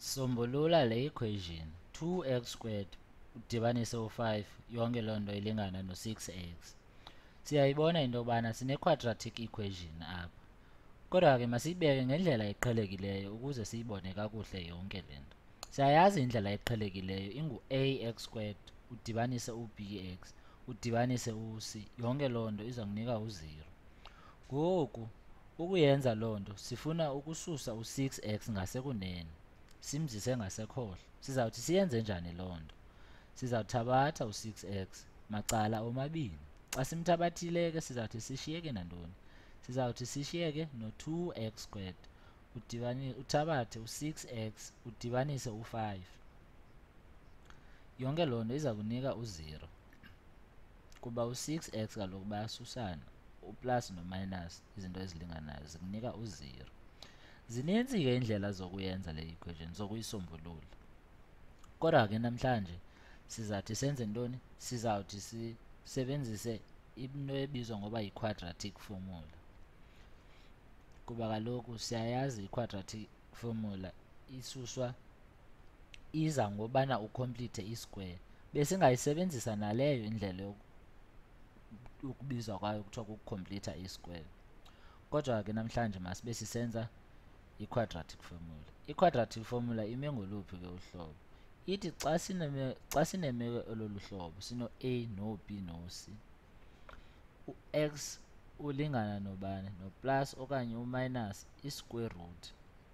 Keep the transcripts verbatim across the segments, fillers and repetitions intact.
Sombulula le equation two x squared udibanise u-five yonke loo nto ilingana no six x. Siyayibona into yobana sine-quadratic equation apha, kodwa ke masiyibeke ngendlela eqhelekileyo ukuze siyibone kakuhle yonke le nto. Siyayazi indlela eqhelekileyo ingu-ax squared udibanise u-bx udibanise u-c, yonke loo nto iza kunika u-zero. Ngoku ukuyenza loo nto sifuna ukususa u-six x ngasekunene simzise ngasekhohlo. Sizawuthi siyenze njani loo nto? Sizawuthabatha u-six x macala omabini. Xa simthabathile ke sizawuthi sishiyeke nantoni? Sizawuthi sishiyeke no-two x squared udibanise uthabathe u-six x udibanise u-five. Yonke loo nto iza kunika u-zero kuba u-six x kaloku bayasusana, u-plus no-minus izinto ezilinganayo zikunika u-zero. Zininzi ke indlela zokuyenza le equation, zokuyisombulula. Kodwa ke namhlanje sizawuthi senze ntoni? Sizawuthi sisebenzise into ebizwa ngoba yi-quadratic formula, kuba kaloku siyayazi i-quadratic formula isuswa iza ngobana ucomplete i-square. Besingayisebenzisa naleyo indlela yokubizwa kwayo kuthiwa kukucomplete i-square, kodwa ke namhlanje masibe sisenza i-quadratic formula. I-quadratic formula ime ngoluphi ke uhlobo? Ithi xa sineme xa sinemeko ololu hlobo sino-a no-b no-c, u-x ulingana nobani? No-plus okanye u-minus i-square root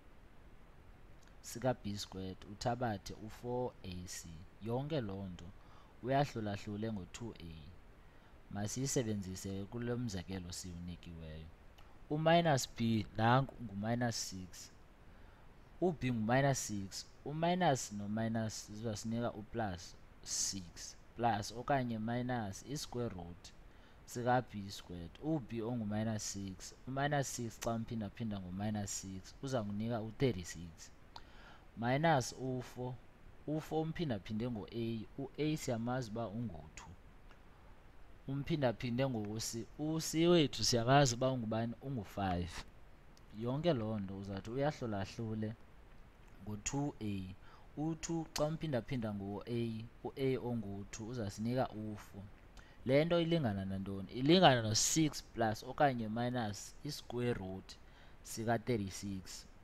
sika-b squared uthabathe u-four a c. Yonke loo nto uyahlulahlule ngo-two a. Masiyisebenzise kulo mzekelo siwunikiweyo. U-minus b nanku ngu-minus six, u-b ngu-minus six, u-minus no-minus zizasinika u-plus six, plus okanye minus i-square root sika-b squared. U-b ongu-minus six, u-minus six xa umphindaphinda ngo-minus six uza kunika u-thirty-six, minus u-four, u-four umphindaphinde ngo-a, u-a siyamazi uba ungu-two, umphindaphinde ngo-c, u-c wethu siyakazi uba ungubani? Ungu-five. Yonke loo nto uzawuthi uyahlulahlule ngo-two a. U-two xa umphindaphinda ngo-a, u-a ongu-two uzasinika u-four. Le nto ilingana nantoni? Ilingana no-six plus okanye minus i-square root sika-thirty-six.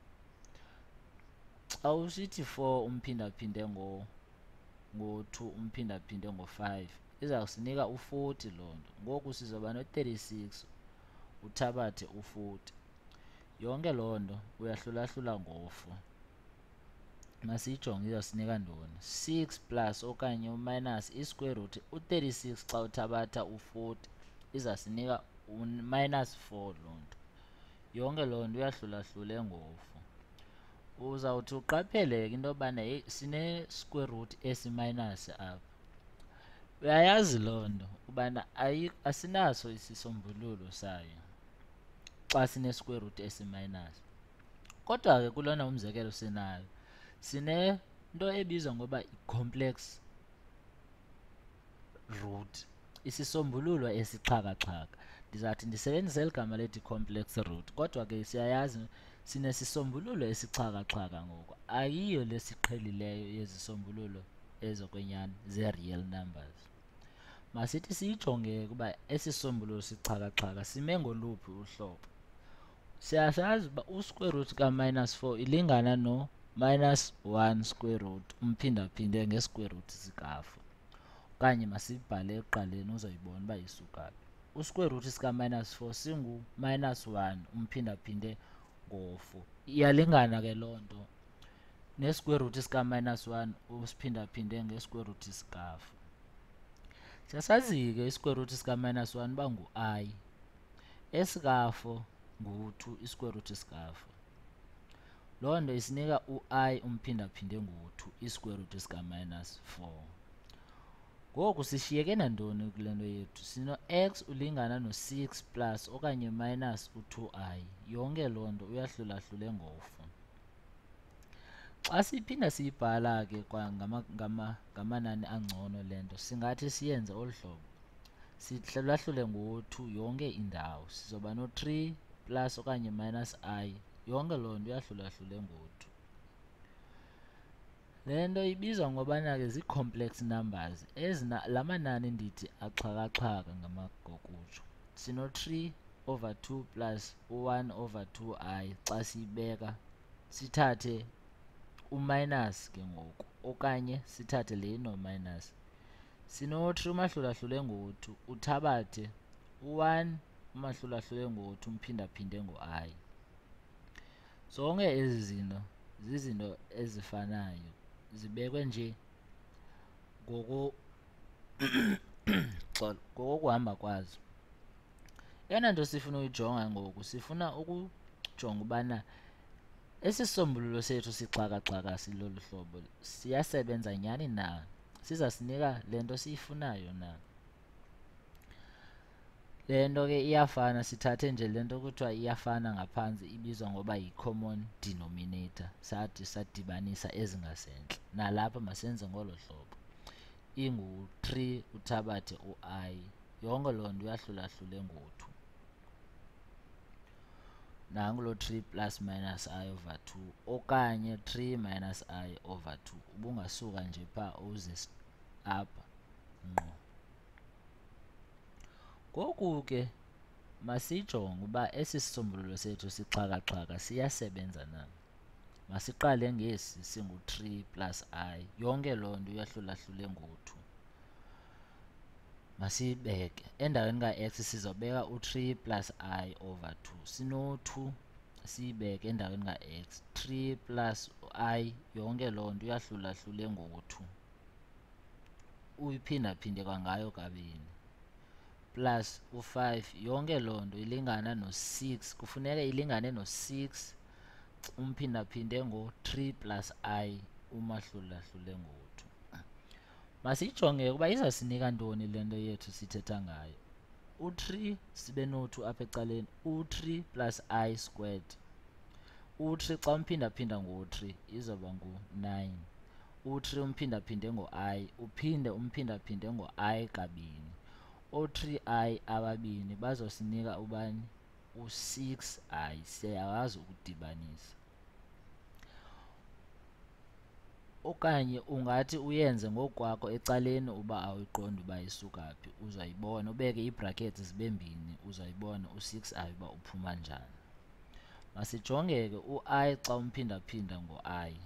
Xa usithi four umphindaphinde ngo-two umphindaphinde ngo-five iza kusinika u-forty loo nto. Ngoku sizoba no-thirty-six uthabathe u-forty. Yonke loo nto uyahlulahlula ngo-four. Masiyijonge izawusinika ntoni? six plus okanye u-minus i-square root u-thirty-six xa uthabatha u-forty izasinika u-minus four loo nto. Yonke loo nto uyahlulahlule ngo-four. Uzawuthi uqaphele ke into yobana sine-square root esi-minus apha. Uyayazi loo nto ubana asinaso isisombululo sayo xa sine-square root esi-minus. Kodwa ke kulona umzekelo sinayo sinento ebizwa ngoba i-complex root, isisombululo esixhakaxhaka. Ndizawuthi ndisebenzise eli gama lethi complex root, kodwa ke siyayazi sinesisombululo esixhakaxhaka ngoku, ayiyo lesiqhelileyo yezisombululo ezokwenyani ze-real numbers. Masithi siyijonge ukuba esisombululo sixhakaxhaka sime ngoluphi uhlobo. Siyasazi uba u-square root ka-minus four ilingana no-minus one square root umphindaphinde nge-square root sika-four. Okanye masibhale ekuqaleni uzoyibona uba isuka phi. U-square root sika-minus four singu-minus one umphindaphinde ngo-four. Iyalingana ke loo nto ne-square root sika-minus one usiphindaphinde nge-square root sika-four. Siyasazi ke i-square root sika-minus one uba ngu-i, esika-four ngu-two, i-square root sika-four. Loo nto isinika u-i umphindaphinde ngo-two, i-square root sika-minus four. Ngoku sishiyeke nantoni kule nto yethu? Sino-x ulingana no-six plus okanye minus u-two i. Yonke loo nto uyahlulahlule ngo-four. Xa siphinda siyibhala ke ngamanani angcono le nto singathi siyenze olu hlobo. Sihlulahlule ngo-two yonke indawo. Sizoba no-three plus okanye minus I. Yonke loo nto uyahlulahlule ngo-two. Le nto ibizwa ngobana ke zii-complex numbers ezina la manani ndithi axhakaxhaka ngamagokutsho. Sino-three over two plus u-one over two I xa siyibeka sithathe uminus ke ngoku okanye sithathe le no-minus. Sino-three umahlulahlule ngo-two uthabathe u-one umahlulahlule ngo-two umphindaphinde ngo-I. Zonke ezi zinto zizinto ezifanayo zibekwe nje ngoko xolo ngokokuhamba kwazo. Eyona nto sifuna uyijonga ngoku sifuna ukujonga ubana esi sisombululo sethu sixhakaxhaka silolu hlobo siyasebenza nyani na, sizasinika le nto siyifunayo na. Le nto ke iyafana, sithathe nje le nto kuthiwa iyafana ngaphantsi ibizwa ngoba yi-common denominator, sathi sadibanisa ezingasentla. Nalapha masenze ngolo hlobo, ingu-three uthabathe u-I, yonke loo nto uyahlulahlule ngo-two. Nangu lo three plus minus I over two okanye three minus I over two, ubungasuka nje phaa uze apha ngqo. Ngoku ke masijonge uba esi sisombululo sethu sixhakaxhaka siyasebenza na. Masiqale ngesi singu-three plus I, yonke loo nto uyahlulahlule ngo-two. Masiyibeke endaweni ka-x sizobeka u-three plus I over two. Sino-two siyibeke endaweni ka-x, three plus I, yonke loo nto uyahlulahlule ngo-two, uyiphindaphinde kwangayo kabini, plus u-five, yonke loo nto ilingana no-six, kufuneka ilingane no-six umphindaphinde ngo-three plus I umahlulahlule ngo-two. Masiyijonge ukuba izasinika ntoni le nto yethu sithetha ngayo. U-three sibe no-two apha ecaleni, u-three plus I squared. U-three xa umphindaphinda ngo-three izoba ngu-nine. U-three umphindaphinde ngo-I uphinde umphindaphinde ngo-I kabini. O-three I ababini bazosinika ubani? U-six I. Siyakwazi ukudibanisa. Okanye ungathi uyenze ngokwakho ecaleni uba awuyiqondi uba isuka phi, uzayibona ubeke ii-brackets zibe mbini, uzayibona u-six I uba uphuma njani. Masijonge ke u-I xa umphindaphinda ngo-I.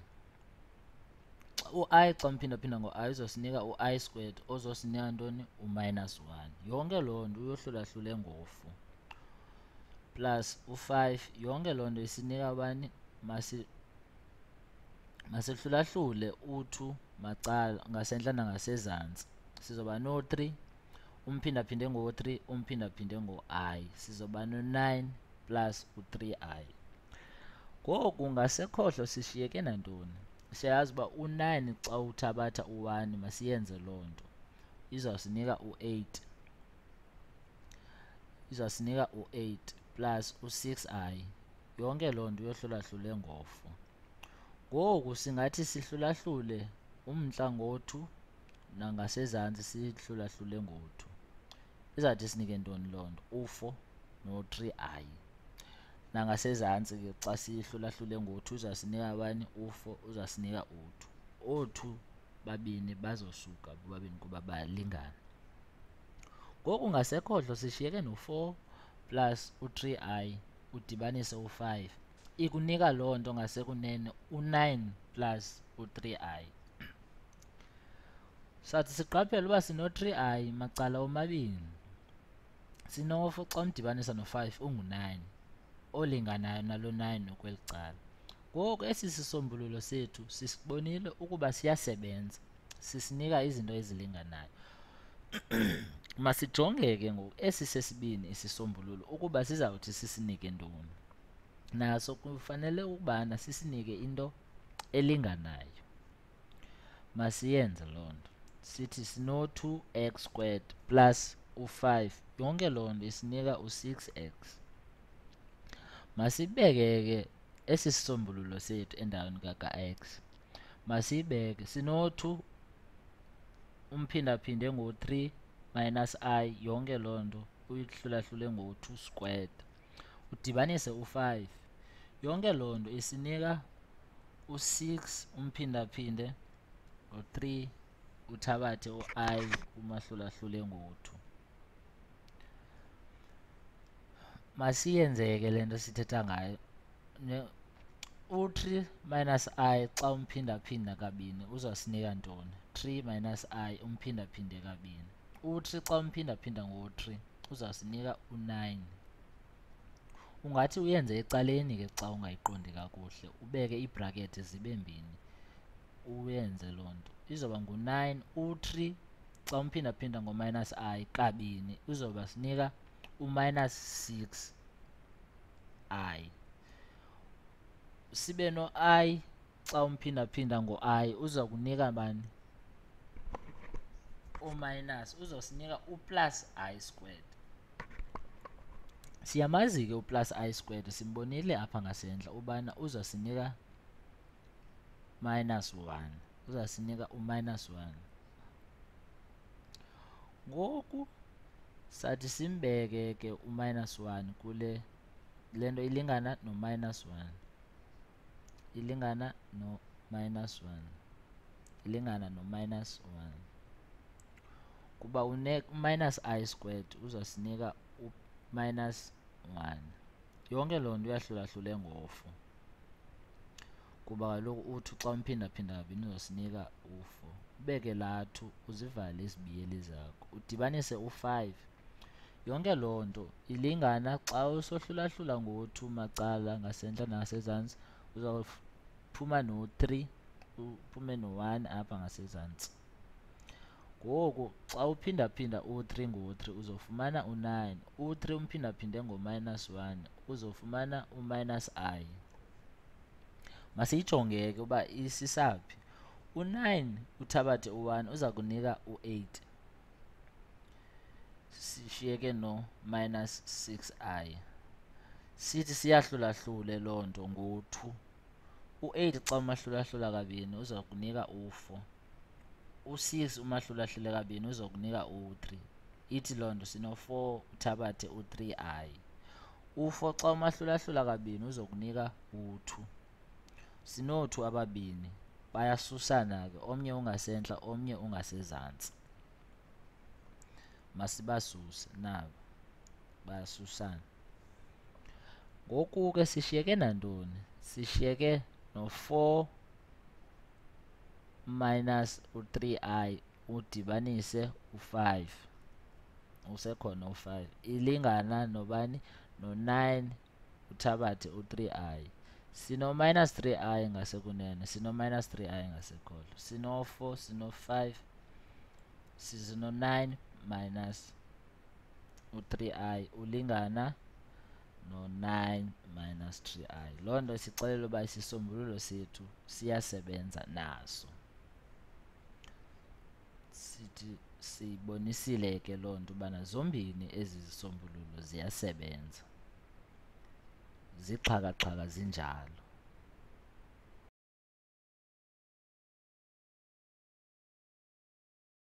U-I xa umphindaphinda ngo-I uzosinika u-I squared ozosinika ntoni? U-minus one. Yonke loo nto uyohlulahlule ngo-four plus u-five, yonke loo nto isinika ubani? Masi masihlulahlule u-two macala ngasentla nangasezantsi. Sizoba no-three umphindaphinde ngo-three umphindaphinde ngo-I, sizoba no-nine plus u-three I. Ngoku ngasekhohlo sishiyeke nantoni? Siyayazi uba u-nine xa uthabatha u-one, masiyenze loo nto, izawusinika u-eight, izawusinika u-eight plus u-six I, yonke loo nto uyohlulahlule ngo-four. Ngoku singathi sihlulahlule umntla ngo-two nangasezantsi sihlulahlule ngo-two. Izawuthi sinike ntoni loo nto? U-four no-three I. Nangasezantsi ke xa sihlulahlule ngo-two uzasinika abani? U-four uzasinika u-two. Oo-two babini bazosuka bobabini kuba bayalingana. Ngoku ngasekhohlo sishiyeke no-four plus u-three I udibanise u-five, ikunika loo nto ngasekunene u-nine plus u-three I. Sathi siqaphele uba sino-three I macala omabini, sino-four xa umdibanisa no-five ungu-nine olinganayo nalo nine ukweli cala. Ngoku esi sisombululo sethu sisibonile ukuba siyasebenza, sisinika izinto ezilinganayo. Masijonge ke ngoku esi sesibini isisombululo ukuba sizawuthi sisinike ntoni. Naso kufanele ukubana sisinike into elinganayo. Masiyenze loo nto. Sithi sino-two x squared plus u-five, yonke loo nto isinika u-six x. Masibeke ke esi sisombululo sethu endaweni kaka-x. Masibeke sino-two umphindaphinde ngo-three minus I, yonke loo nto uyihlulahlule ngo-two squared. Udibanise u-five, yonke loo nto isinika u-six umphindaphinde ngo-three uthabathe u-I umahlulahlule ngo-two. Masiyenzeke le nto sithetha ngayo. u-three minus I xa umphindaphinda kabini uzawusinika ntoni? three minus I umphindaphinde kabini. u-three xa umphindaphinda ngo-three uzawusinika u-nine. Ungathi uyenze ecaleni ke xa ungayiqondi kakuhle, ubeke iibhrakethi zibe mbini, uyenze loo nto. Izoba ngu-nine. u-three xa umphindaphinda ngo-minus I kabini uzoba sinika u-minus six I. Sibe no-I xa umphindaphinda ngo-I uza kunika bani? U-minus, uzosinika u-plus I squared. Siyamazi ke u-plus I squared, simbonile apha ngasentla ubana uzasinika minus one. Uzasinika u-minus one. Ngoku sathi simbeke ke u-minus one kule, le nto ilingana no-minus one. Ilingana no-minus one. Ilingana no-minus one. Kuba u-minus I squared uzasinika u-minus one. Yonke loo nto uyahlulahlule ngo-four. Kuba kaloku u-two xa umphindaphinda kabini uzosinika u-four. Ubeke laa two uzivale izibiyeli zakho. Udibanise u-five. Yonke loo nto ilingana xa usohlulahlula ngo-two macala ngasentla nangasezantsi uzawuphuma no-three, uphume no-one apha ngasezantsi. Ngoku xa uphindaphinda u-three ngo-three uzofumana u-nine. u-three umphindaphinde ngo-minus one uzofumana u-minus I. Masiyijonge ke uba isisaphi. u-nine uthabathe u-one uza kunika u-eight. Sishiyeke no-minus six I. Sithi siyahlulahlule loo nto ngo-two. u-eight xa umahlulahlula kabini uza kunika u-four. u-six umahlulahlule kabini uza kunika u-three. Ithi loo nto sino-four uthabathe u-three I. u-four xa umahlulahlula kabini uzokunika u-two. Sino-two ababini bayasusana ke, omnye ungasentla omnye ungasezantsi. Masibasuse nabo, bayasusana. Ngoku ke sishiyeke nantoni? Sishiyeke no-four minus u-three I udibanise u-five. Usekhona u-five. Ilingana nobani? No-nine uthabathe u-three I. Sino-minus three I ngasekunene, sino-minus three I ngasekhohlo. Sino-four, sino-five, sino-nine minus u-three I ulingana no-nine minus three I. Loo nto sixelela uba isisombululo sethu siyasebenza naso. Sithi sibonisile ke loo nto ubana zombini ezi zisombululo ziyasebenza. Zixhakaxhaka zinjalo.